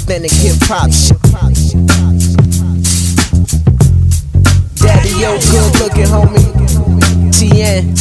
authentic hip-hop shit. Daddy, yo, good looking, homie. TN.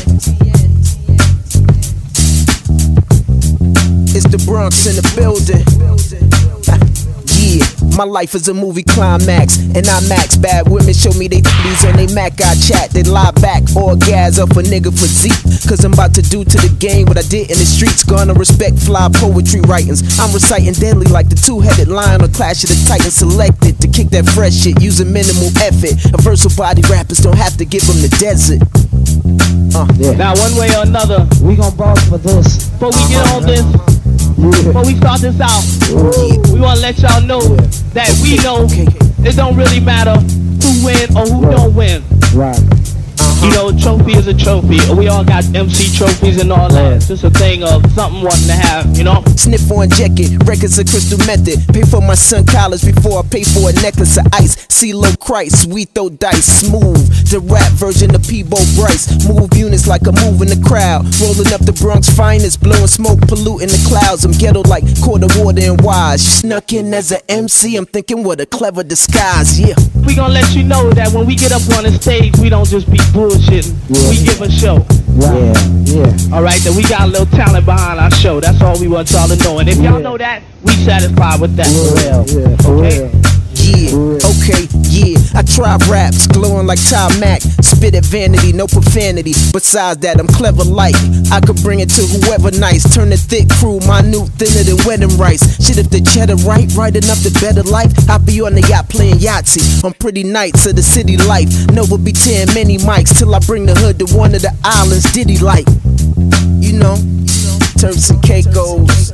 It's the Bronx in the building. Yeah, my life is a movie climax, and I max. Bad women show me they titties on they Mac. I chat, they lie back, orgasm for nigga physique. Cause I'm about to do to the game what I did in the streets. Gonna respect fly poetry writings. I'm reciting deadly like the two-headed lion on Clash of the Titans. Selected to kick that fresh shit using minimal effort. A versatile body rappers don't have to give them the desert. Yeah. Now one way or another, we gon' boss for this. Before we get on this, before we start this out, we wanna let y'all know that we know it don't really matter who win or who don't win. Right. You know, trophy is a trophy. We all got MC trophies and all that. It's just a thing of something wanting to have, you know? Sniff on jacket, records of crystal method. Pay for my son college before I pay for a necklace of ice. CeeLo Christ, we throw dice. Smooth, the rap version of Peabo Bryce. Move units like I'm moving the crowd. Rolling up the Bronx finest, blowing smoke, polluting the clouds. I'm ghetto like quarter water and wise. You snuck in as an MC, I'm thinking what a clever disguise, yeah. We gon' let you know that when we get up on the stage, we don't just be bullshitting. We give a show. Yeah. Alright, that we got a little talent behind our show. That's all we want y'all to know. And if y'all know that, we satisfied with that. Okay? Okay, I try raps, glowing like Ty Mac. Spit at vanity, no profanity. Besides that, I'm clever like I could bring it to whoever nice. Turn the thick crew, minute, thinner than wedding rice. Shit, if the cheddar right enough to better life, I'll be on the yacht playing Yahtzee on pretty nights of the city life. Nova be tearing many mics till I bring the hood to one of the islands Diddy like. You know, Turks and Caicos,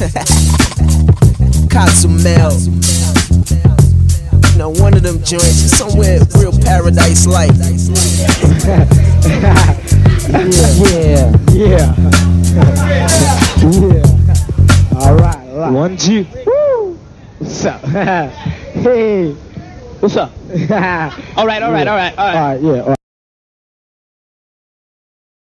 Cozumel. You know, one of them joints is somewhere real paradise-like. Yeah. All right. 1, 2. Woo. What's up? Hey. What's up? All right. All right, yeah.